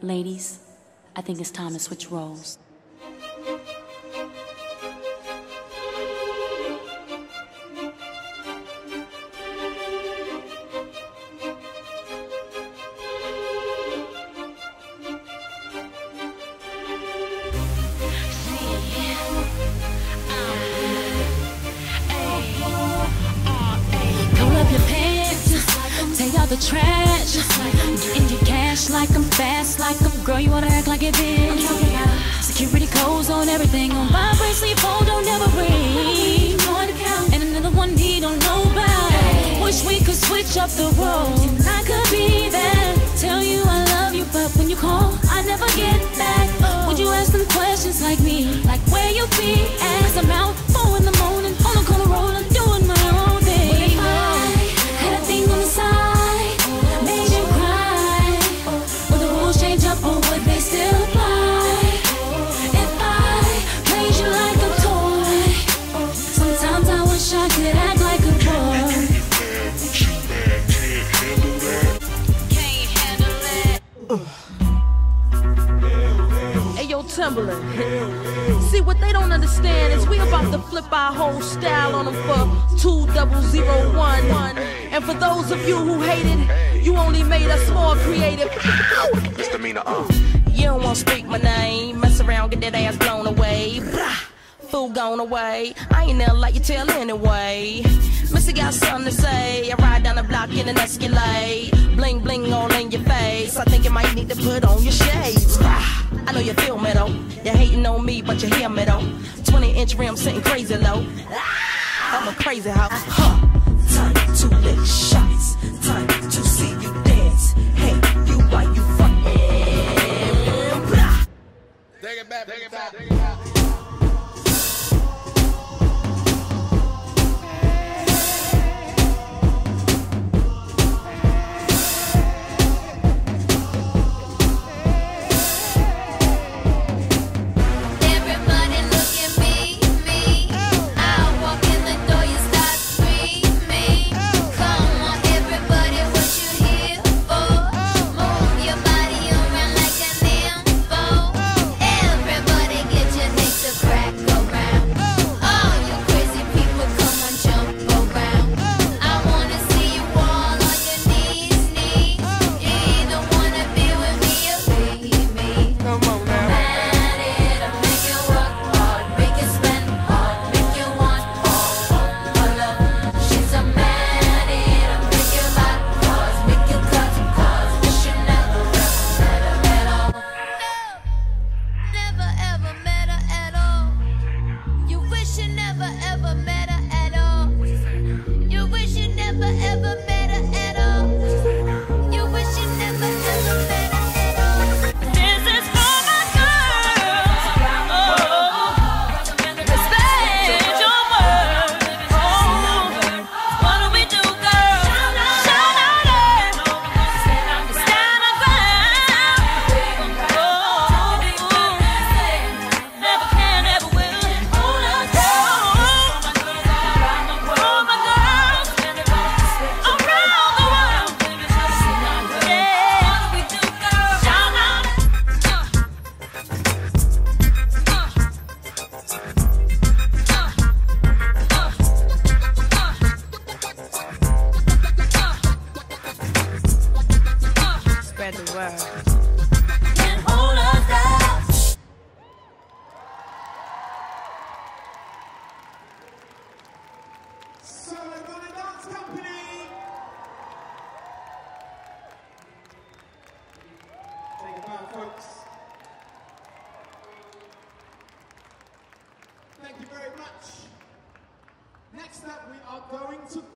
Ladies, I think it's time to switch roles. Take out the trash, getting your cash like I'm fast, like I'm girl, you wanna act like it been. Security codes on everything, on vibrate, so your phone don't never ring. And another one he don't know about. Wish we could switch up the roles. I could be there, tell you I love you, but when you call, I never get back. Would you ask them questions like me, like where you be? As I'm out 4 in the morning, on the corner rolling, doing my own thing. But if I had a thing on the side, or would they still apply? If I played you like a toy, sometimes I wish I could act like a boy. Can't handle it. Hey yo, Timberland. See, what they don't understand is we about to flip our whole style on them for 2001. And for those of you who hated, you only made us more creative. Misdemeanor, You don't wanna speak my name, mess around, get that ass blown away. Blah, fool gone away. I ain't never like you tell anyway. Missy got something to say. I ride down the block in an Escalade, bling bling all in your face. I think you might need to put on your shades. I know you feel me though. You're hating on me, but you hear me though. 20-inch rim sitting crazy low. I'm a crazy hoe. Time to lick shots. Time to see you dance. Hey, you why you fucking blah. take it back, take it back, take it back. Spread the word. Can't hold us down. So we're gonna dance company. Take it back, folks. Thank you very much. Next up, we are going to